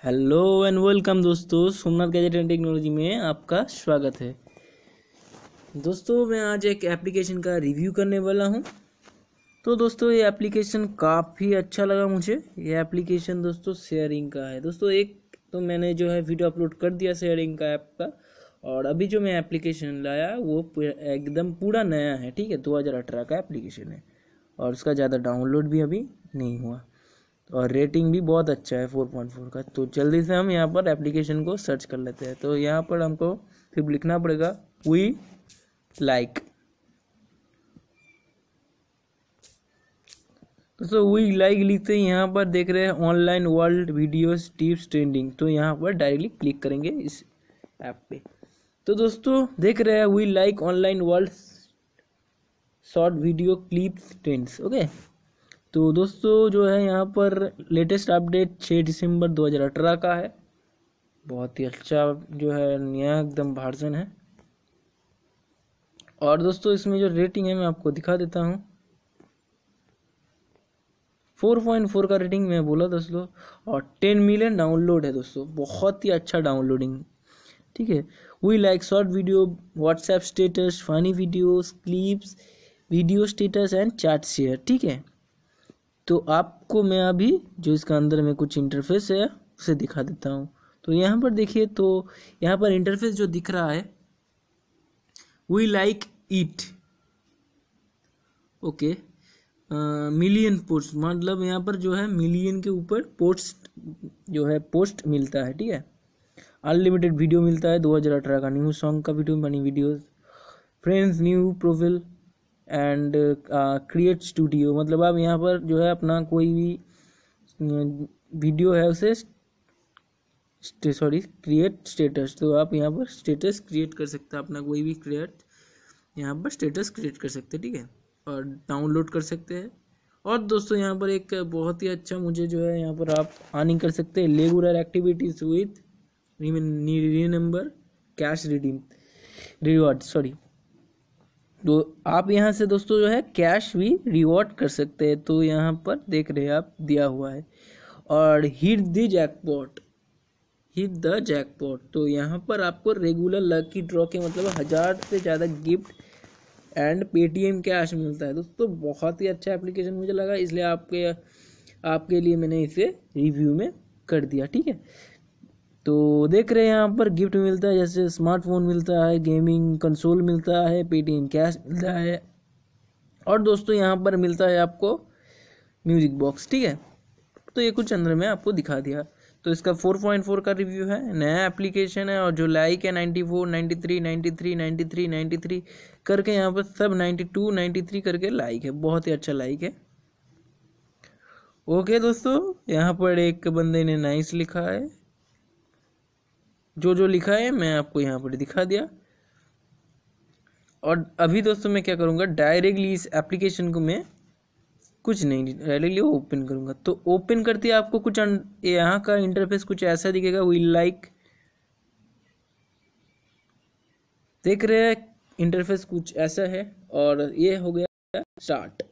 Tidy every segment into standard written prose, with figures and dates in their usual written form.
Hello and welcome दोस्तों, Somnath gadget and technology में आपका स्वागत है। दोस्तों मैं आज एक एप्लीकेशन का रिव्यू करने वाला हूं। तो दोस्तों ये एप्लीकेशन काफ़ी अच्छा लगा मुझे। ये एप्लीकेशन दोस्तों शेयरिंग का है। दोस्तों एक तो मैंने जो है वीडियो अपलोड कर दिया शेयरिंग का ऐप का, और अभी जो मैं एप्लीकेशन लाया वो एकदम पूरा नया है। ठीक है, 2018 का एप्लीकेशन है और उसका ज़्यादा डाउनलोड भी अभी नहीं हुआ और रेटिंग भी बहुत अच्छा है 4.4 का। तो जल्दी से हम यहाँ पर एप्लीकेशन को सर्च कर लेते हैं। तो यहाँ पर हमको फिर लिखना पड़ेगा वी लाइक। तो वी लाइक लिखते ही यहाँ पर देख रहे हैं online world videos tips trending. तो यहाँ पर डायरेक्टली क्लिक करेंगे इस ऐप पे। तो दोस्तों देख रहे हैं V like online world short video clips trends. Okay, तो दोस्तों जो है यहाँ पर लेटेस्ट अपडेट 6 दिसंबर 2018 का है। बहुत ही अच्छा जो है नया एकदम वर्जन है। और दोस्तों इसमें जो रेटिंग है मैं आपको दिखा देता हूँ। 4.4 का रेटिंग मैं बोला दोस्तों, और 10 मिलियन डाउनलोड है दोस्तों। बहुत ही अच्छा डाउनलोडिंग। ठीक है, V like short video, WhatsApp status, funny videos, clips, video status and chat share. ठीक है, तो आपको मैं अभी जो इसका अंदर में कुछ इंटरफेस है उसे दिखा देता हूँ। तो यहाँ पर देखिए, तो यहाँ पर इंटरफेस जो दिख रहा है V like it. Okay, million post, मतलब यहाँ पर जो है मिलियन के ऊपर पोस्ट जो है पोस्ट मिलता है। ठीक है, अनलिमिटेड वीडियो मिलता है। 2018 का न्यू सॉन्ग का video, money videos, friends, new profile and create studio. मतलब आप यहाँ पर जो है अपना कोई भी वीडियो है उसे क्रिएट स्टेटस। तो आप यहाँ पर स्टेटस क्रिएट कर सकते हैं, अपना कोई भी यहाँ पर स्टेटस क्रिएट कर सकते हैं। ठीक है, और डाउनलोड कर सकते हैं। और दोस्तों यहाँ पर एक बहुत ही अच्छा मुझे जो है यहाँ पर आप अर्निंग कर सकते हैं। Regular activities with number cash redeem reward तो आप यहाँ से दोस्तों जो है कैश भी रिवॉर्ड कर सकते हैं। तो यहाँ पर देख रहे हैं आप दिया हुआ है। और हिट द जैकपॉट, तो यहाँ पर आपको रेगुलर लकी ड्रॉ के मतलब 1000 से ज़्यादा गिफ्ट एंड पेटीएम कैश मिलता है। दोस्तों बहुत ही अच्छा एप्लीकेशन मुझे लगा, इसलिए आपके लिए मैंने इसे रिव्यू में कर दिया। ठीक है, तो देख रहे हैं यहाँ पर गिफ्ट मिलता है, जैसे स्मार्टफोन मिलता है, गेमिंग कंसोल मिलता है, पेटीएम कैश मिलता है, और दोस्तों यहाँ पर मिलता है आपको म्यूजिक बॉक्स। ठीक है, तो ये कुछ अंदर में आपको दिखा दिया। तो इसका 4.4 का रिव्यू है, नया एप्लीकेशन है, और जो लाइक है 94, 93, 93, 93, 93 करके यहाँ पर सब 92, 93 करके लाइक है। बहुत ही अच्छा लाइक है। ओके दोस्तों, यहाँ पर एक बंदे ने नाइस लिखा है। जो लिखा है मैं आपको यहाँ पर दिखा दिया। और अभी दोस्तों मैं क्या करूँगा, डायरेक्टली इस एप्लीकेशन को मैं कुछ नहीं, डायरेक्टली ओपन करूँगा। तो ओपन करते ही आपको कुछ यहाँ का इंटरफेस कुछ ऐसा दिखेगा, वी लाइक। देख रहे हैं इंटरफेस कुछ ऐसा है, और ये हो गया स्टार्ट।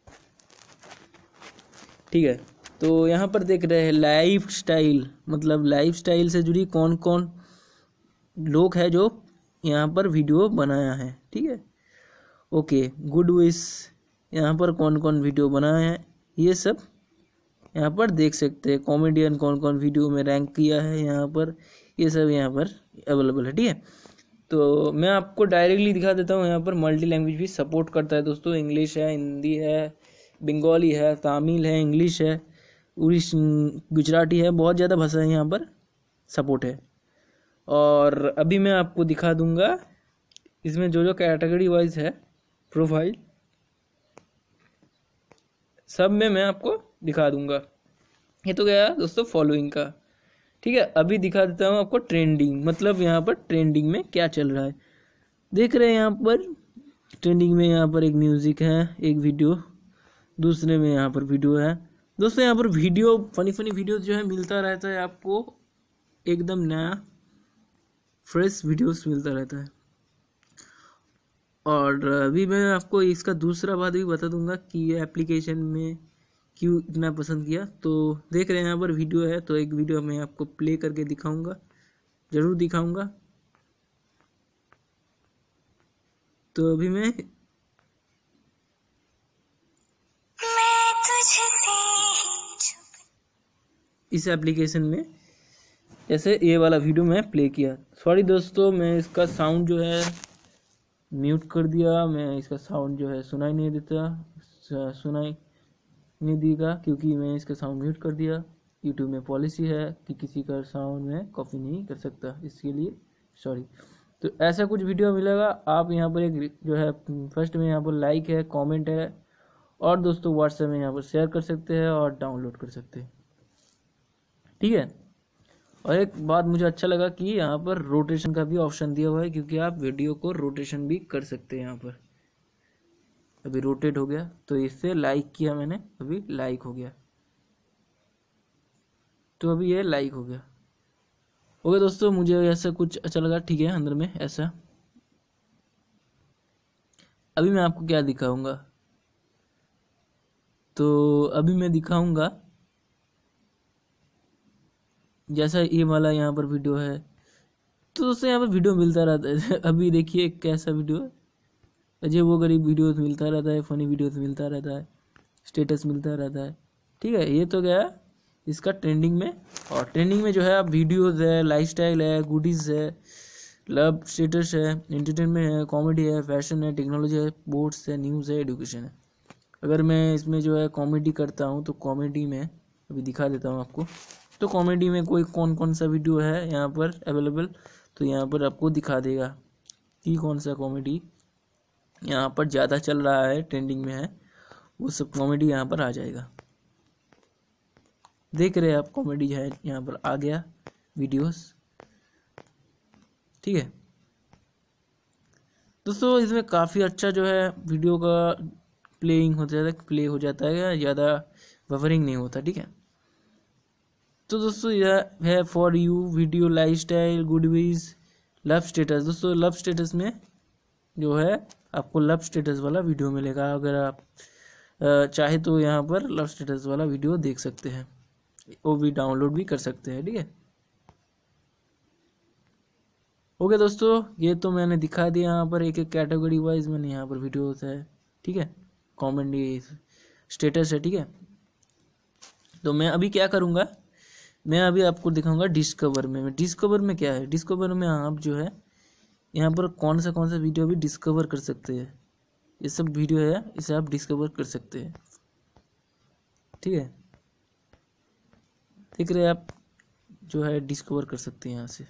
ठीक है, तो यहाँ पर देख रहे हैं लाइफ स्टाइल, मतलब लाइफ स्टाइल से जुड़ी कौन कौन लोग हैं जो यहाँ पर वीडियो बनाया है। ठीक है, ओके, गुड विश, यहाँ पर कौन कौन वीडियो बनाए हैं ये सब यहाँ पर देख सकते हैं। कॉमेडियन कौन कौन वीडियो में रैंक किया है यहाँ पर, ये सब यहाँ पर अवेलेबल है। ठीक है, तो मैं आपको डायरेक्टली दिखा देता हूँ। यहाँ पर मल्टी लैंग्वेज भी सपोर्ट करता है दोस्तों। इंग्लिश है, हिंदी है, बंगाली है, तमिल है, इंग्लिश है, उड़ीस, गुजराती है, बहुत ज़्यादा भाषा यहाँ पर सपोर्ट है। और अभी मैं आपको दिखा दूंगा इसमें जो कैटेगरी वाइज है प्रोफाइल, सब में मैं आपको दिखा दूंगा। ये तो गया दोस्तों फॉलोइंग का। ठीक है, अभी दिखा देता हूँ आपको ट्रेंडिंग, मतलब यहाँ पर ट्रेंडिंग में क्या चल रहा है। देख रहे हैं यहाँ पर ट्रेंडिंग में यहाँ पर एक म्यूजिक है, एक वीडियो, दूसरे में यहाँ पर वीडियो है। दोस्तों यहाँ पर वीडियो फनी वीडियो जो है मिलता रहता है आपको, एकदम नया फ्रेश वीडियोस मिलता रहता है। और अभी मैं आपको इसका दूसरा बात भी बता दूंगा कि ये एप्लीकेशन में क्यों इतना पसंद किया। तो देख रहे हैं यहाँ पर वीडियो है, तो एक वीडियो मैं आपको प्ले करके दिखाऊंगा, ज़रूर दिखाऊंगा। तो अभी मैं इस एप्लीकेशन में जैसे ये वाला वीडियो मैं प्ले किया। सॉरी दोस्तों, मैं इसका साउंड जो है म्यूट कर दिया। मैं इसका साउंड जो है सुनाई नहीं देगा, क्योंकि मैं इसका साउंड म्यूट कर दिया। यूट्यूब में पॉलिसी है कि किसी का साउंड में कॉपी नहीं कर सकता, इसके लिए सॉरी। तो ऐसा कुछ वीडियो मिलेगा। आप यहाँ पर एक जो है फर्स्ट में यहाँ पर लाइक है, कमेंट है, और दोस्तों व्हाट्सएप में यहाँ पर शेयर कर सकते हैं और डाउनलोड कर सकते हैं, ठीक है। और एक बात मुझे अच्छा लगा कि यहाँ पर रोटेशन का भी ऑप्शन दिया हुआ है, क्योंकि आप वीडियो को रोटेशन भी कर सकते हैं। यहाँ पर अभी रोटेट हो गया, तो इससे लाइक किया मैंने, अभी लाइक हो गया, तो अभी ये लाइक हो गया। ओके दोस्तों, मुझे ऐसा कुछ अच्छा लगा, ठीक है। अंदर में ऐसा अभी मैं आपको क्या दिखाऊंगा, तो अभी मैं दिखाऊंगा जैसा ये वाला यहाँ पर वीडियो है। तो दोस्तों यहाँ पर वीडियो मिलता रहता है। अभी देखिए कैसा वीडियो है, अजय वो गरीब वीडियोस मिलता रहता है, फनी वीडियोस मिलता रहता है, स्टेटस मिलता रहता है, ठीक है। ये तो गया इसका ट्रेंडिंग में। और ट्रेंडिंग में जो है वीडियोस है, लाइफस्टाइल है, गुडीज़ है, लव स्टेटस है, एंटरटेनमेंट है, कॉमेडी है, फैशन है, टेक्नोलॉजी है, स्पोर्ट्स है, न्यूज़ है, एजुकेशन है। अगर मैं इसमें जो है कॉमेडी करता हूँ, तो कॉमेडी में अभी दिखा देता हूँ आपको। तो कॉमेडी में कोई कौन कौन सा वीडियो है यहाँ पर अवेलेबल, तो यहाँ पर आपको दिखा देगा कि कौन सा कॉमेडी यहाँ पर ज़्यादा चल रहा है, ट्रेंडिंग में है, वो सब कॉमेडी यहाँ पर आ जाएगा। देख रहे हैं आप, कॉमेडी है यहाँ पर आ गया वीडियोस, ठीक है दोस्तों। इसमें काफ़ी अच्छा जो है वीडियो का प्ले हो जाता है, ज़्यादा बफरिंग नहीं होता, ठीक है। तो दोस्तों यह है for you video, lifestyle, goodies, love status. दोस्तों लव स्टेटस में जो है आपको लव स्टेटस वाला वीडियो मिलेगा। अगर आप चाहे तो यहाँ पर लव स्टेटस वाला वीडियो देख सकते हैं, वो भी डाउनलोड भी कर सकते हैं, ठीक है। ओके दोस्तों, ये तो मैंने दिखा दिया। यहाँ पर एक एक कैटेगरी वाइज मैंने यहाँ पर वीडियोस है, ठीक है, कॉमेडी स्टेटस है, ठीक है। तो मैं अभी क्या करूँगा, मैं अभी आपको दिखाऊंगा डिस्कवर में। डिस्कवर में क्या है, डिस्कवर में आप जो है यहाँ पर कौन सा वीडियो भी डिस्कवर कर सकते हैं। ये सब वीडियो है, इसे आप डिस्कवर कर सकते हैं, ठीक है। देख रहे हैं आप, जो है डिस्कवर कर सकते हैं यहाँ से।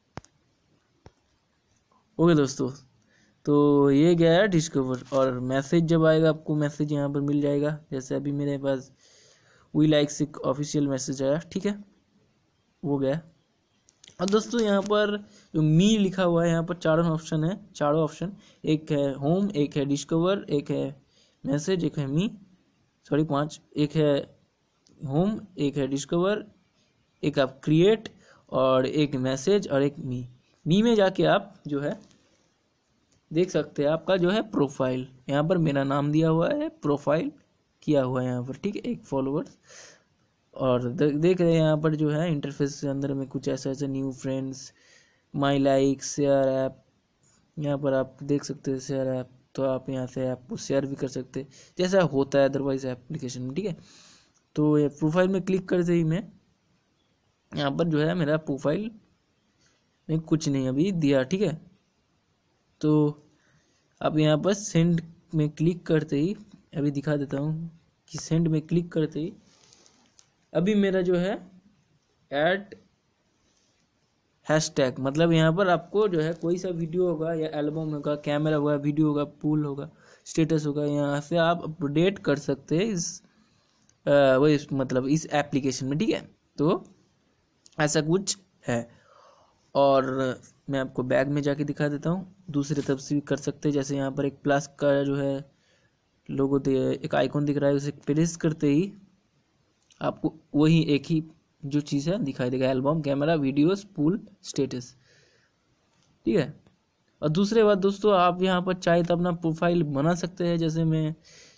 ओके दोस्तों, तो ये गया है डिस्कवर। और मैसेज जब आएगा आपको मैसेज यहाँ पर मिल जाएगा। जैसे अभी मेरे पास वी लाइक्स एक ऑफिशियल मैसेज आया, ठीक है, वो गया। और दोस्तों यहाँ पर जो मी लिखा हुआ है, यहाँ पर चारों ऑप्शन, एक है होम, एक है डिस्कवर, एक है मैसेज, एक है मी, सॉरी 5, एक है होम, एक है डिस्कवर, एक आप क्रिएट, और एक मैसेज, और एक मी में जाके आप जो है देख सकते हैं आपका जो है प्रोफाइल। यहाँ पर मेरा नाम दिया हुआ है, प्रोफाइल किया हुआ है यहाँ पर, ठीक है, एक फॉलोअर्स। और देख रहे हैं यहाँ पर जो है इंटरफेस के अंदर में कुछ ऐसा new friends, my like, share app, यहाँ पर आप देख सकते हैं शेयर ऐप। तो आप यहाँ से ऐप को शेयर भी कर सकते हैं, जैसा होता है अदरवाइज एप्लीकेशन में, ठीक है। तो ये प्रोफाइल में क्लिक करते ही मैं यहाँ पर जो है मेरा प्रोफाइल में कुछ नहीं अभी दिया, ठीक है। तो आप यहाँ पर सेंड में क्लिक करते ही, अभी दिखा देता हूँ कि सेंड में क्लिक करते ही अभी मेरा जो है ऐड हैशटैग, मतलब यहाँ पर आपको जो है कोई सा वीडियो होगा या एल्बम होगा, कैमरा होगा, वीडियो होगा, पूल होगा, स्टेटस होगा, यहाँ से आप अपडेट कर सकते हैं इस वही मतलब इस एप्लीकेशन में, ठीक है। तो ऐसा कुछ है। और मैं आपको बैग में जाके दिखा देता हूँ, दूसरे तरफ से भी कर सकते हैं। जैसे यहाँ पर एक प्लस का जो है लोगो एक आइकॉन दिख रहा है, उसे प्रेस करते ही आपको वही एक ही जो चीज़ है दिखाई देगा, album, camera, videos, pool, status, ठीक है। और दूसरे बात दोस्तों, आप यहाँ पर चाहे तो अपना प्रोफाइल बना सकते हैं। जैसे मैं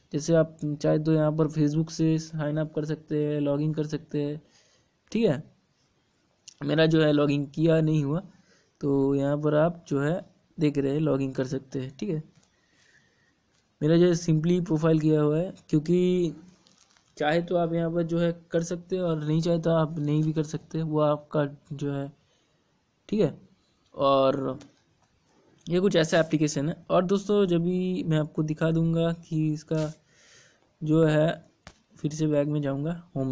जैसे आप चाहे तो यहाँ पर फेसबुक से साइन अप कर सकते हैं, लॉगिन कर सकते हैं, ठीक है। मेरा जो है लॉगिन किया नहीं हुआ, तो यहाँ पर आप जो है देख रहे हैं लॉगिन कर सकते हैं, ठीक है। मेरा जो है सिंपली प्रोफाइल किया हुआ है, क्योंकि चाहे तो आप यहाँ पर जो है कर सकते हैं और नहीं चाहे तो आप नहीं भी कर सकते, वो आपका जो है, ठीक है। और ये कुछ ऐसा एप्लीकेशन है। और दोस्तों जब भी मैं आपको दिखा दूंगा कि इसका जो है, फिर से बैग में जाऊंगा, होम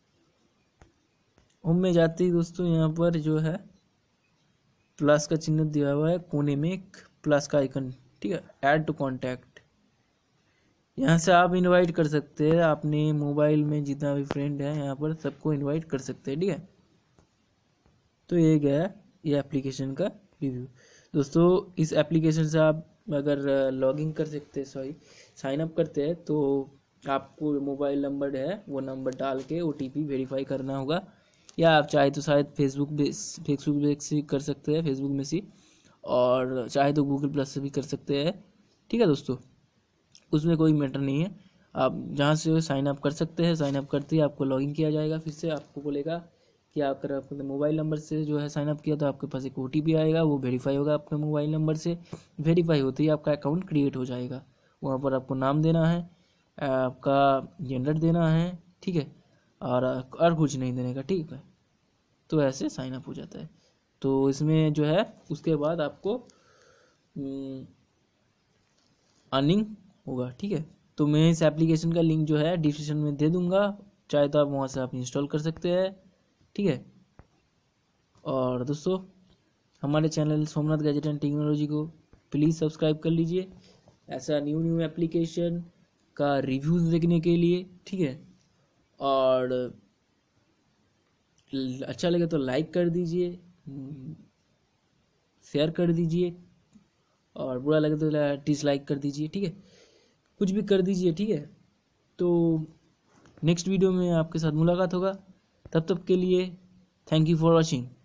में जाते ही दोस्तों यहाँ पर जो है प्लस का चिन्ह दिया हुआ है, कोने में एक प्लस का आइकन, ठीक है। ऐड टू कॉन्टैक्ट, यहाँ से आप इनवाइट कर सकते हैं अपने मोबाइल में जितना भी फ्रेंड है, यहाँ पर सबको इनवाइट कर सकते हैं, ठीक है। तो ये गया ये एप्लीकेशन का रिव्यू। दोस्तों इस एप्लीकेशन से आप अगर लॉगिन कर सकते हैं, सॉरी साइन अप करते हैं, तो आपको मोबाइल नंबर है वो नंबर डाल के OTP वेरीफाई करना होगा, या आप चाहे तो शायद फेसबुक से कर सकते हैं, फेसबुक में से, और चाहे तो गूगल प्लस से भी कर सकते हैं, ठीक है दोस्तों। उसमें कोई मैटर नहीं है, आप जहाँ से साइन अप कर सकते हैं। साइन अप करते ही आपको लॉगिन किया जाएगा, फिर से आपको बोलेगा कि आप अगर अपने मोबाइल नंबर से जो है साइन अप किया तो आपके पास एक OTP आएगा, वो वेरीफाई होगा आपके मोबाइल नंबर से। वेरीफाई होते ही आपका अकाउंट क्रिएट हो जाएगा। वहाँ पर आपको नाम देना है, आपका जेंडर देना है, ठीक है, और कुछ नहीं देने का, ठीक है। तो ऐसे साइन अप हो जाता है। तो इसमें जो है उसके बाद आपको अर्निंग होगा, ठीक है। तो मैं इस एप्लीकेशन का लिंक जो है डिस्क्रिप्शन में दे दूंगा, चाहे तो आप वहाँ से आप इंस्टॉल कर सकते हैं, ठीक है। और दोस्तों हमारे channel Somnath gadget and technology को प्लीज़ सब्सक्राइब कर लीजिए, ऐसा न्यू एप्लीकेशन का रिव्यूज़ देखने के लिए, ठीक है। और अच्छा लगे तो लाइक कर दीजिए, शेयर कर दीजिए, और बुरा लगे तो डिसलाइक कर दीजिए, ठीक है। कुछ भी कर दीजिए, ठीक है। तो नेक्स्ट वीडियो में आपके साथ मुलाकात होगा, तब तक के लिए थैंक यू फॉर वॉचिंग।